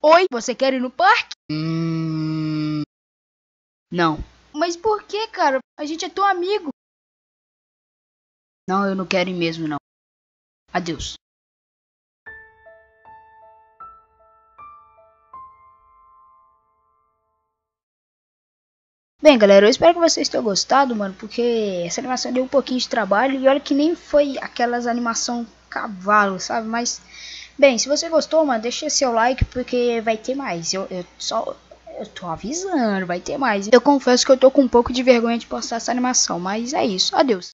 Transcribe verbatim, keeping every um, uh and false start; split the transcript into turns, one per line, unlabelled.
Oi, você quer ir no parque?
Hum... Não.
Mas por que, cara? A gente é teu amigo.
Não, eu não quero ir mesmo, não. Adeus.
Bem, galera, eu espero que vocês tenham gostado, mano, porque essa animação deu um pouquinho de trabalho e olha que nem foi aquelas animação cavalo, sabe? Mas, bem, se você gostou, mano, deixa seu like porque vai ter mais. Eu, eu só... Eu tô avisando, vai ter mais. Eu confesso que eu tô com um pouco de vergonha de postar essa animação, mas é isso. Adeus.